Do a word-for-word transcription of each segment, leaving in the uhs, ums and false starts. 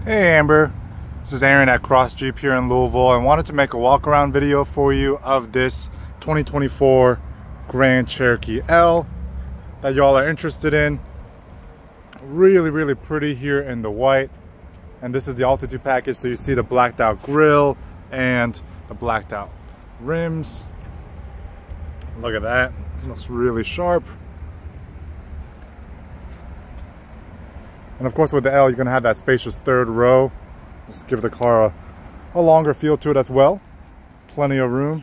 Hey Amber, this is Aaron at Cross Jeep here in Louisville. I wanted to make a walk around video for you of this twenty twenty-four Grand Cherokee L that y'all are interested in. Really, really pretty here in the white. And this is the altitude package, so you see the blacked out grille and the blacked out rims. Look at that, it looks really sharp. And of course with the L, you're gonna have that spacious third row. Just give the car a, a longer feel to it as well. Plenty of room.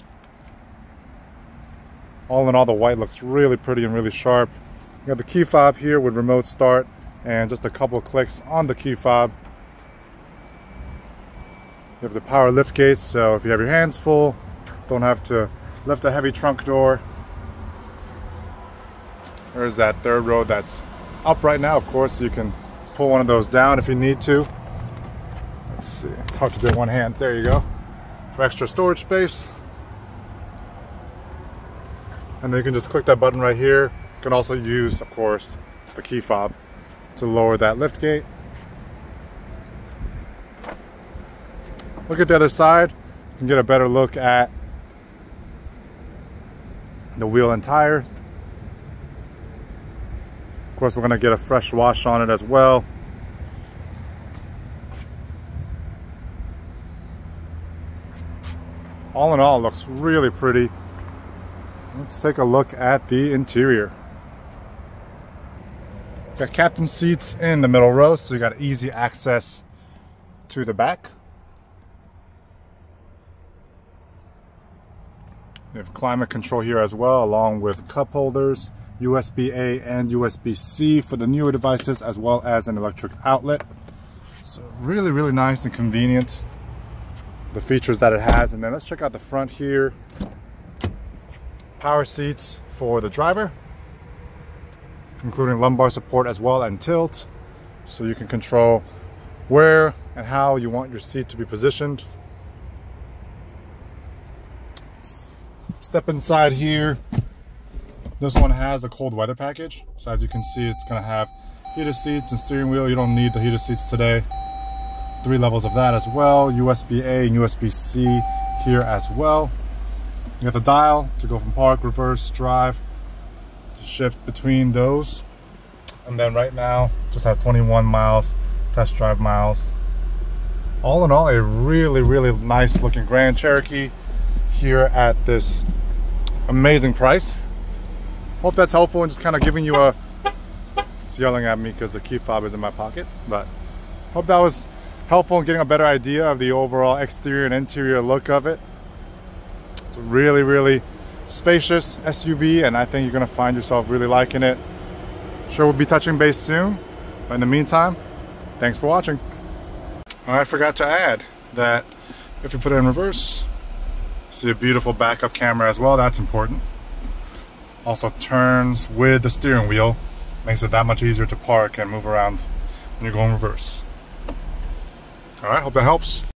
All in all, the white looks really pretty and really sharp. You got the key fob here with remote start and just a couple of clicks on the key fob. You have the power lift gates, so if you have your hands full, don't have to lift a heavy trunk door. There's that third row that's up right now, of course, so you can pull one of those down if you need to. Let's see, it's hard to do one hand. There you go, for extra storage space. And then you can just click that button right here. You can also use, of course, the key fob to lower that lift gate. Look at the other side. You can get a better look at the wheel and tire. Of course, we're going to get a fresh wash on it as well. All in all, it looks really pretty. Let's take a look at the interior. Got captain seats in the middle row, so you got easy access to the back. You have climate control here as well, along with cup holders, U S B A and U S B C for the newer devices, as well as an electric outlet. So really, really nice and convenient, the features that it has. And then let's check out the front here. Power seats for the driver, including lumbar support as well and tilt, so you can control where and how you want your seat to be positioned. Step inside here. This one has a cold weather package, so as you can see, it's going to have heated seats and steering wheel. You don't need the heated seats today. Three levels of that as well. U S B A and U S B C here as well. You got the dial to go from park, reverse, drive, to shift between those. And then right now, just has twenty-one miles, test drive miles. All in all, a really, really nice looking Grand Cherokee here at this amazing price. Hope that's helpful and just kind of giving you a, it's yelling at me because the key fob is in my pocket, but hope that was helpful in getting a better idea of the overall exterior and interior look of it. It's a really, really spacious S U V, and I think you're going to find yourself really liking it. Sure, we'll be touching base soon, but in the meantime, thanks for watching. I forgot to add that if you put it in reverse, see a beautiful backup camera as well. That's important. Also turns with the steering wheel, makes it that much easier to park and move around when you're going reverse. All right, hope that helps.